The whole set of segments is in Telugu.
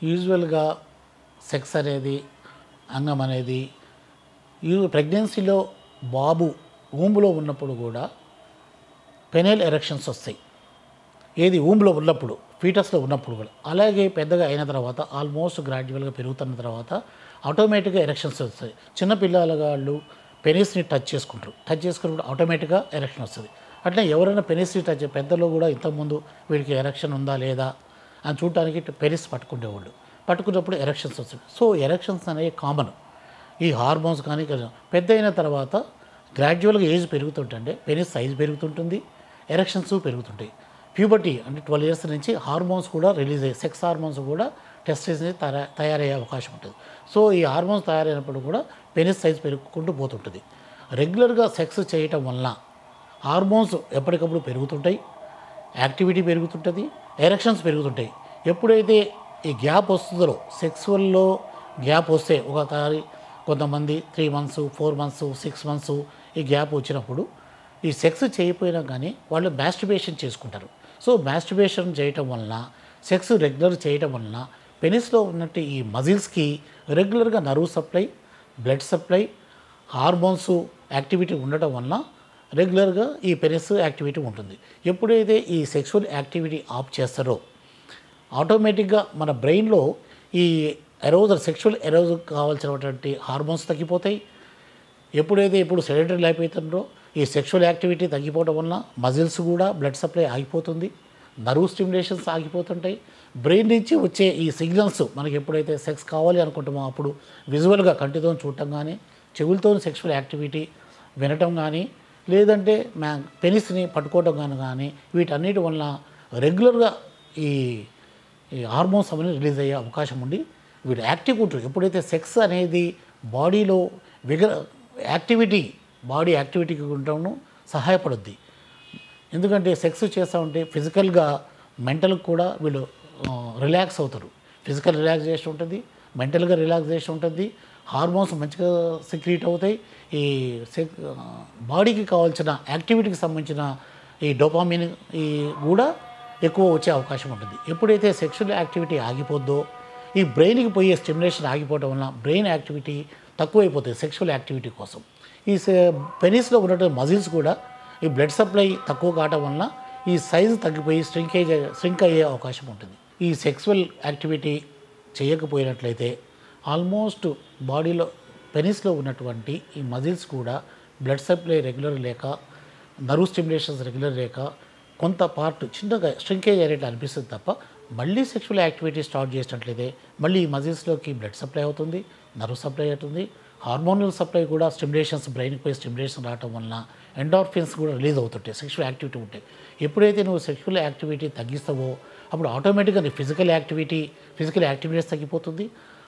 యూజువల్గా సెక్స్ అనేది అంగం అనేది ప్రెగ్నెన్సీలో బాబు ఊంబులో ఉన్నప్పుడు కూడా పెనైల్ ఎరెక్షన్స్ వస్తాయి. ఏది ఊంబులో ఉన్నప్పుడు, ఫీటస్లో ఉన్నప్పుడు కూడా. అలాగే పెద్దగా అయిన తర్వాత ఆల్మోస్ట్ గ్రాడ్యువల్గా పెరుగుతున్న తర్వాత ఆటోమేటిక్గా ఎరెక్షన్స్ వస్తాయి. చిన్న పిల్లలు పెనిస్ని టచ్ చేసుకున్నప్పుడు ఆటోమేటిక్గా ఎరెక్షన్ వస్తుంది. అట్లా ఎవరైనా పెనిస్ని టచ్ పెద్దలు కూడా ఇంతకుముందు వీడికి ఎరెక్షన్ ఉందా లేదా అని చూడటానికి పెనిస్ పట్టుకునేవాళ్ళు. పట్టుకున్నప్పుడు ఎరెక్షన్స్ వస్తాయి. సో ఎరెక్షన్స్ అనేవి కామన్. ఈ హార్మోన్స్ కానీ పెద్ద అయిన తర్వాత గ్రాడ్యువల్గా ఏజ్ పెరుగుతుంటే పెనిస్ సైజ్ పెరుగుతుంటుంది, ఎరెక్షన్స్ పెరుగుతుంటాయి. ప్యూబర్టీ అంటే 12 years నుంచి హార్మోన్స్ కూడా రిలీజ్ అయ్యి సెక్స్ హార్మోన్స్ కూడా టెస్టిస్ తయారయ్యే అవకాశం ఉంటుంది. సో ఈ హార్మోన్స్ తయారైనప్పుడు కూడా పెనిస్ సైజ్ పెరుగుకుంటూ పోతుంటుంది. రెగ్యులర్గా సెక్స్ చేయటం వలన హార్మోన్స్ ఎప్పటికప్పుడు పెరుగుతుంటాయి, యాక్టివిటీ పెరుగుతుంటుంది, ఎరెక్షన్స్ పెరుగుతుంటాయి. ఎప్పుడైతే ఈ గ్యాప్ వస్తుందో సెక్సువల్లో గ్యాప్ వస్తే ఒకసారి కొంతమంది 3 months 4 months 6 months ఈ గ్యాప్ వచ్చినప్పుడు ఈ సెక్స్ చేయకపోయినా కానీ వాళ్ళు మాస్టర్బేషన్ చేసుకుంటారు. సో మాస్టర్బేషన్ చేయటం వలన సెక్స్ రెగ్యులర్ చేయటం వలన పెనిస్లో ఉన్నట్టు ఈ మజిల్స్కి రెగ్యులర్గా nerve supply, blood supply, hormones activity ఉండటం వలన రెగ్యులర్గా ఈ పెనిస్ యాక్టివిటీ ఉంటుంది. ఎప్పుడైతే ఈ సెక్సువల్ యాక్టివిటీ ఆఫ్ చేస్తారో ఆటోమేటిక్గా మన బ్రెయిన్లో ఈ సెక్షువల్ ఎరోజల్ కావాల్సినటువంటి హార్మోన్స్ తగ్గిపోతాయి. ఎప్పుడైతే ఇప్పుడు సెడెంటరీ లైఫ్ అవుతుందో ఈ సెక్షువల్ యాక్టివిటీ తగ్గిపోవడం వలన మజిల్స్ కూడా బ్లడ్ సప్లై ఆగిపోతుంది, నర్వ్ స్టిమ్యులేషన్స్ ఆగిపోతుంటాయి. బ్రెయిన్ నుంచి వచ్చే ఈ సిగ్నల్స్ మనకి ఎప్పుడైతే సెక్స్ కావాలి అనుకుంటామో అప్పుడు విజువల్గా కంటితో చూడటం కానీ, చెవులతో సెక్షువల్ యాక్టివిటీ వినటం కానీ, లేదంటే పెనిస్ని పట్టుకోవటం కానీ వీటన్నిటి వలన రెగ్యులర్గా ఈ హార్మోన్స్ అనేది రిలీజ్ అయ్యే అవకాశం ఉండి వీడు యాక్టివ్గా ఉంటారు. ఎప్పుడైతే సెక్స్ అనేది బాడీలో యాక్టివిటీ బాడీ యాక్టివిటీకి ఉండటం సహాయపడుద్ది. ఎందుకంటే సెక్స్ చేస్తూ ఉంటే ఫిజికల్గా మెంటల్కి కూడా వీళ్ళు రిలాక్స్ అవుతారు. ఫిజికల్ రిలాక్సేషన్ ఉంటుంది, మెంటల్గా రిలాక్సేషన్ ఉంటుంది, హార్మోన్స్ మంచిగా సెక్రీట్ అవుతాయి. ఈ బాడీకి కావాల్సిన యాక్టివిటీకి సంబంధించిన ఈ డోపామిన్ ఈ కూడా ఎక్కువ వచ్చే అవకాశం ఉంటుంది. ఎప్పుడైతే సెక్షువల్ యాక్టివిటీ ఆగిపోద్దో ఈ బ్రెయిన్కి పోయే స్టిమ్యులేషన్ ఆగిపోవడం వలన బ్రెయిన్ యాక్టివిటీ తక్కువైపోతుంది సెక్షువల్ యాక్టివిటీ కోసం. ఈ పెనిస్లో ఉన్నటువంటి మజిల్స్ కూడా ఈ బ్లడ్ సప్లై తక్కువ కావటం వలన ఈ సైజు తగ్గిపోయి ష్రింక్ అయ్యే అవకాశం ఉంటుంది. ఈ సెక్సువల్ యాక్టివిటీ చేయకపోయినట్లయితే ఆల్మోస్ట్ బాడీలో పెనిస్లో ఉన్నటువంటి ఈ మజిల్స్ కూడా బ్లడ్ సప్లై రెగ్యులర్ లేక, నర్వ్ స్టిమ్యులేషన్స్ రెగ్యులర్ లేక కొంత పార్ట్ చిన్నగా స్ట్రింకేజ్ అయ్యేట్లు అనిపిస్తుంది తప్ప మళ్ళీ సెక్షువల్ యాక్టివిటీ స్టార్ట్ చేసినట్లయితే మళ్ళీ ఈ మజిల్స్లోకి బ్లడ్ సప్లై అవుతుంది, నర్వ్ సప్లై అవుతుంది, హార్మోనల్ సప్లై కూడా స్టిమ్యులేషన్స్ బ్రెయిన్కి పోయి స్టిమ్యులేషన్ రావటం వలన ఎండార్ఫిన్స్ కూడా రిలీజ్ అవుతుంటాయి సెక్షువల్ యాక్టివిటీ ఉంటే. ఎప్పుడైతే నువ్వు సెక్షువల్ యాక్టివిటీ తగ్గిస్తావో అప్పుడు ఆటోమేటిక్గా నీ ఫిజికల్ యాక్టివిటీస్ తగ్గిపోతుంది.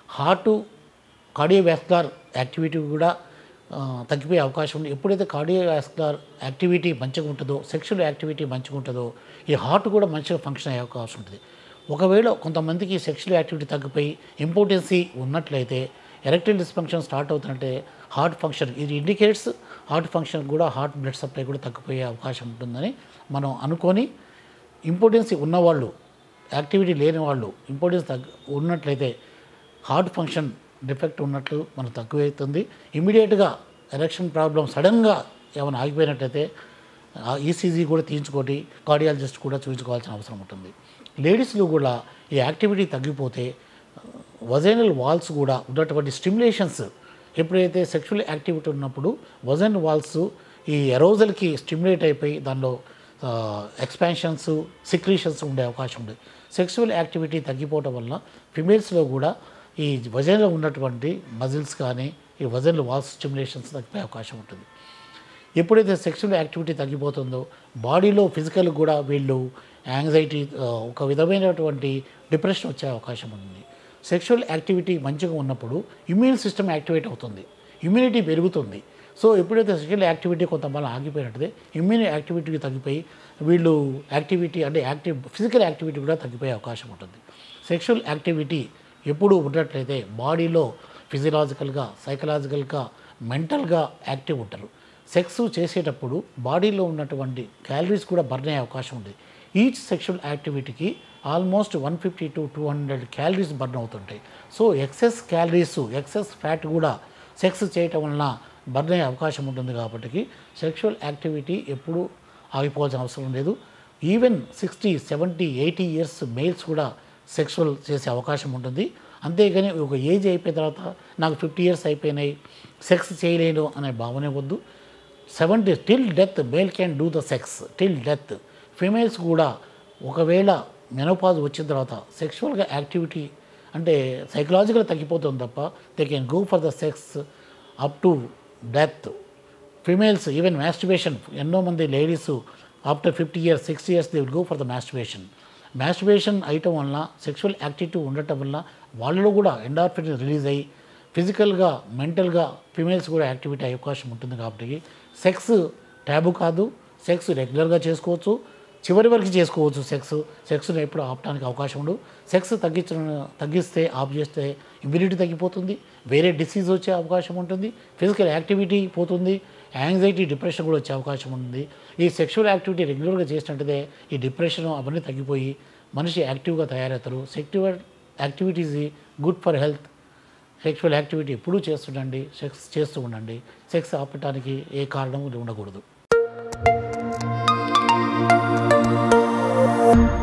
కార్డియోవాస్కులర్ యాక్టివిటీ కూడా తగ్గిపోయే అవకాశం ఉంది. ఎప్పుడైతే కార్డియోవాస్కులర్ యాక్టివిటీ మంచిగా ఉంటుందో, సెక్షువల్ యాక్టివిటీ మంచిగా ఉంటుందో ఈ హార్ట్ కూడా మంచిగా ఫంక్షన్ అయ్యే అవకాశం ఉంటుంది. ఒకవేళ కొంతమందికి సెక్షువల్ యాక్టివిటీ తగ్గిపోయి ఇంపార్టెన్సీ ఉన్నట్లయితే ఎరెక్టైల్ డిస్ఫంక్షన్ స్టార్ట్ అవుతుందంటే హార్ట్ ఫంక్షన్ ఇది ఇండికేట్స్ హార్ట్ ఫంక్షన్ కూడా హార్ట్ బ్లడ్ సప్లై కూడా తగ్గిపోయే అవకాశం ఉంటుందని మనం అనుకొని ఇంపార్టెన్సీ ఉన్నవాళ్ళు యాక్టివిటీ లేని వాళ్ళు ఇంపార్టెన్స్ ఉన్నట్లయితే హార్ట్ ఫంక్షన్ డిఫెక్ట్ ఉన్నట్లు మనకు తక్కువవుతుంది. ఇమీడియట్గా ఎరెక్షన్ ప్రాబ్లం సడన్గా ఏమైనా ఆగిపోయినట్లయితే ఈసీజీ కూడా తీయించుకోటి కార్డియాలజిస్ట్ కూడా చూపించుకోవాల్సిన అవసరం ఉంటుంది. లేడీస్లో కూడా ఈ యాక్టివిటీ తగ్గిపోతే వజైనల్ వాల్స్ కూడా ఉన్నటువంటి స్టిమ్యులేషన్స్ ఎప్పుడైతే సెక్షువల్ యాక్టివిటీ ఉన్నప్పుడు వజైనల్ వాల్స్ ఈ ఎరోజల్కి స్టిమ్యులేట్ అయిపోయి దానిలో ఎక్స్పాన్షన్స్ సిక్రీషన్స్ ఉండే అవకాశం ఉంది. సెక్షువల్ యాక్టివిటీ తగ్గిపోవటం వల్ల ఫిమేల్స్లో కూడా ఈ వజైనలో ఉన్నటువంటి మజిల్స్ కానీ ఈ వజైనల్ వాల్స్ స్టిమ్యులేషన్స్ తగ్గిపోయే అవకాశం ఉంటుంది. ఎప్పుడైతే సెక్షువల్ యాక్టివిటీ తగ్గిపోతుందో బాడీలో ఫిజికల్ కూడా వీళ్ళు యాంగ్జైటీ ఒక విధమైనటువంటి డిప్రెషన్ వచ్చే అవకాశం ఉంది. సెక్షువల్ యాక్టివిటీ మంచిగా ఉన్నప్పుడు ఇమ్యూన్ సిస్టమ్ యాక్టివేట్ అవుతుంది, ఇమ్యూనిటీ పెరుగుతుంది. సో ఎప్పుడైతే సెక్షువల్ యాక్టివిటీ కొంతమంది ఆగిపోయినట్టే ఇమ్యూన్ యాక్టివిటీ తగ్గిపోయి వీళ్ళు యాక్టివిటీ అంటే ఫిజికల్ యాక్టివిటీ కూడా తగ్గిపోయే అవకాశం ఉంటుంది. సెక్షువల్ యాక్టివిటీ ఎప్పుడు ఉన్నట్లయితే బాడీలో ఫిజియలాజికల్గా, సైకలాజికల్గా, మెంటల్గా యాక్టివ్ ఉంటారు. సెక్స్ చేసేటప్పుడు బాడీలో ఉన్నటువంటి క్యాలరీస్ కూడా బర్న్ అయ్యే అవకాశం ఉంది. ఈచ్ సెక్షువల్ యాక్టివిటీకి ఆల్మోస్ట్ 150 to 200 క్యాలరీస్ బర్న్ అవుతుంటాయి. So excess calories, excess fat కూడా సెక్స్ చేయటం వలన బర్న్ అయ్యే అవకాశం ఉంటుంది. కాబట్టి సెక్షువల్ యాక్టివిటీ ఎప్పుడూ ఆగిపోవాల్సిన అవసరం లేదు. ఈవెన్ 60, 70, 80 ఇయర్స్ మేల్స్ కూడా సెక్షువల్ చేసే అవకాశం ఉంటుంది. అంతేగాని ఒక ఏజ్ అయిపోయిన తర్వాత నాకు 50 ఇయర్స్ అయిపోయినాయి, సెక్స్ చేయలేను అనే భావనే వద్దు. 70 till death male can do the sex till death. Females కూడా ఒకవేళ మెనోపాజ్ వచ్చిన తర్వాత సెక్షువల్గా యాక్టివిటీ అంటే సైకలాజికల్గా తగ్గిపోతుంది తప్ప they can go for the sex up to death. Females even masturbation, ఎన్నో మంది ladies after 50 years 60 years they will go for the masturbation. Masturbation అయ్యటం వలన సెక్షువల్ యాక్టివిటీ ఉండటం వల్ల వాళ్ళలో కూడా ఎండార్ఫిన్ రిలీజ్ అయ్యి ఫిజికల్గా మెంటల్గా ఫీమేల్స్ కూడా యాక్టివిటీ అయ్యే అవకాశం ఉంటుంది. కాబట్టి సెక్స్ ట్యాబు కాదు, సెక్స్ రెగ్యులర్గా చేసుకోవచ్చు, చివరి వరకు చేసుకోవచ్చు. సెక్స్ని ఎప్పుడు ఆపడానికి అవకాశం ఉండదు. సెక్స్ తగ్గిస్తే ఆఫ్ చేస్తే ఇమ్యూనిటీ తగ్గిపోతుంది, వేరే డిసీజ్ వచ్చే అవకాశం ఉంటుంది, ఫిజికల్ యాక్టివిటీ పోతుంది, యాంగ్జైటీ డిప్రెషన్ కూడా వచ్చే అవకాశం ఉంటుంది. ఈ సెక్షువల్ యాక్టివిటీ రెగ్యులర్గా చేసినట్టుదే ఈ డిప్రెషన్ అవన్నీ తగ్గిపోయి మనిషి యాక్టివ్గా తయారవుతారు. Sexual activities good for health. Sexual activity ఎప్పుడూ చేస్తుండండి, సెక్స్ చేస్తూ ఉండండి. సెక్స్ ఆపటానికి ఏ కారణం ఉండకూడదు.